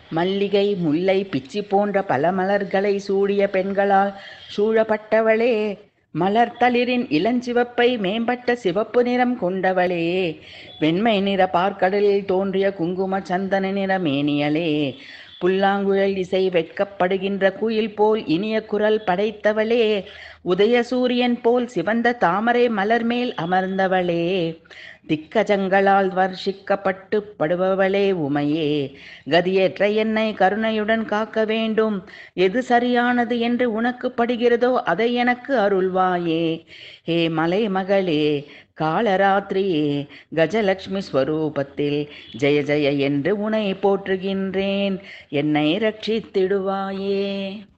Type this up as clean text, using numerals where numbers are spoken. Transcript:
மல்லிகை முல்லை பிச்சி போன்ற பல மலர்களை சூடிய பெண்களால் சூழப்பட்டவளே, மலர்தளிரின் இளஞ்சிவப்பை மேம்பட்ட சிவப்பு நிறம் கொண்டவளே, வெண்மை நிற பார்க்கடலில் தோன்றிய குங்கும சந்தன நிற மேனியலே, புல்லாங்குழல் இசை வெட்கப்படுகின்ற குயில் போல் இனிய குரல் படைத்தவளே, உதய சூரியன் போல் சிவந்த தாமரை மலர் மேல் அமர்ந்தவளே, திக்கஜங்களால் வர்ஷிக்கப்பட்டு படுபவளே உமையே, கதியேற்ற என்னை கருணையுடன் காக்க வேண்டும். எது சரியானது என்று உனக்கு படுகிறதோ அதை எனக்கு அருள்வாயே. ஹே மலை மகளே, காலராத்திரியே, கஜலட்சுமி ஸ்வரூபத்தில் ஜெய ஜெய என்று உனை போற்றுகின்றேன். என்னை ரட்சித்திடுவாயே.